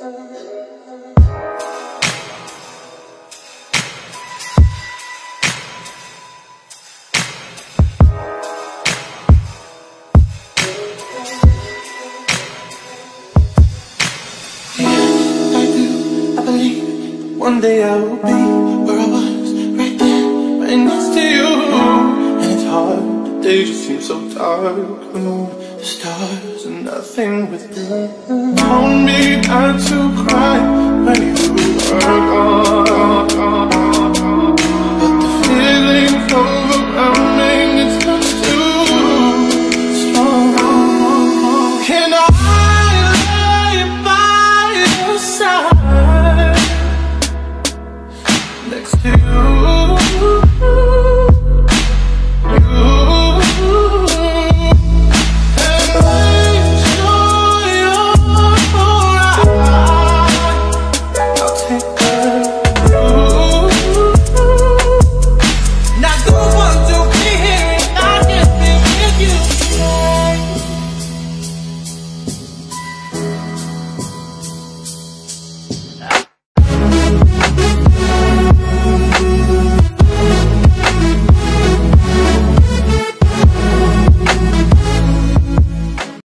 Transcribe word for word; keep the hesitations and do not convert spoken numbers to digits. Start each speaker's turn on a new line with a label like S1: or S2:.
S1: One day I will be where I was, right there, right next to you. And it's hard, the days just seem so dark. The moon, the stars, and nothing with you. Told me not to cry when you were gone.